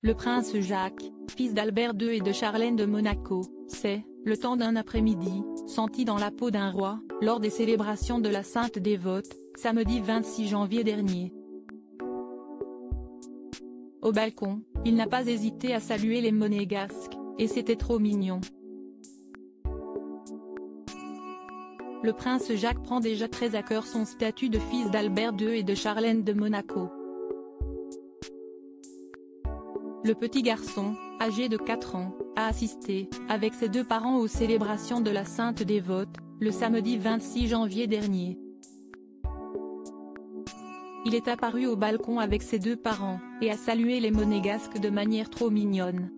Le prince Jacques, fils d'Albert II et de Charlène de Monaco, s'est, le temps d'un après-midi, senti dans la peau d'un roi, lors des célébrations de la Sainte Dévote, samedi 26 janvier dernier. Au balcon, il n'a pas hésité à saluer les Monégasques, et c'était trop mignon. Le prince Jacques prend déjà très à cœur son statut de fils d'Albert II et de Charlène de Monaco. Le petit garçon, âgé de 4 ans, a assisté, avec ses 2 parents aux célébrations de la Sainte Dévote, le samedi 26 janvier dernier. Il est apparu au balcon avec ses 2 parents, et a salué les Monégasques de manière trop mignonne.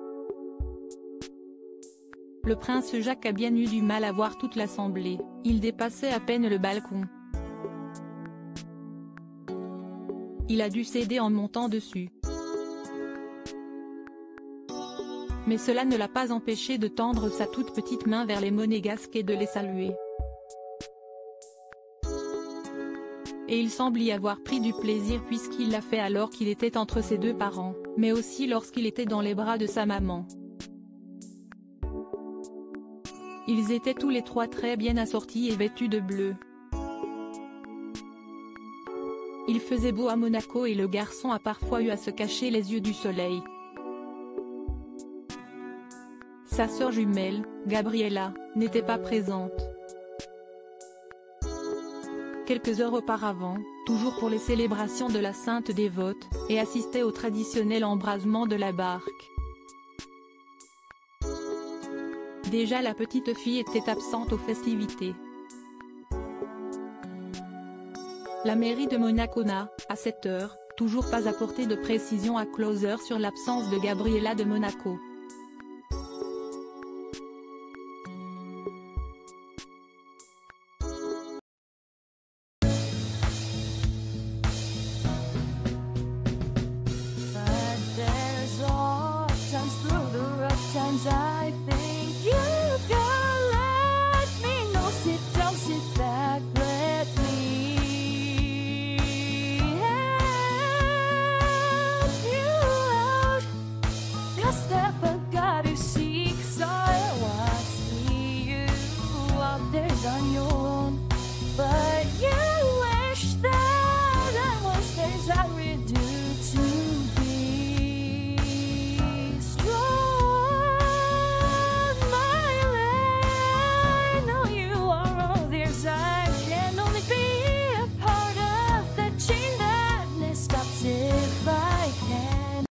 Le prince Jacques a bien eu du mal à voir toute l'assemblée, il dépassait à peine le balcon. Il a dû céder en montant dessus. Mais cela ne l'a pas empêché de tendre sa toute petite main vers les Monégasques et de les saluer. Et il semble y avoir pris du plaisir puisqu'il l'a fait alors qu'il était entre ses 2 parents, mais aussi lorsqu'il était dans les bras de sa maman. Ils étaient tous les 3 très bien assortis et vêtus de bleu. Il faisait beau à Monaco et le garçon a parfois eu à se cacher les yeux du soleil. Sa sœur jumelle, Gabriella, n'était pas présente. Quelques heures auparavant, toujours pour les célébrations de la Sainte Dévote, et assistait au traditionnel embrasement de la barque. Déjà la petite fille était absente aux festivités. La mairie de Monaco n'a, à cette heure, toujours pas apporté de précision à Closer sur l'absence de Gabriella de Monaco.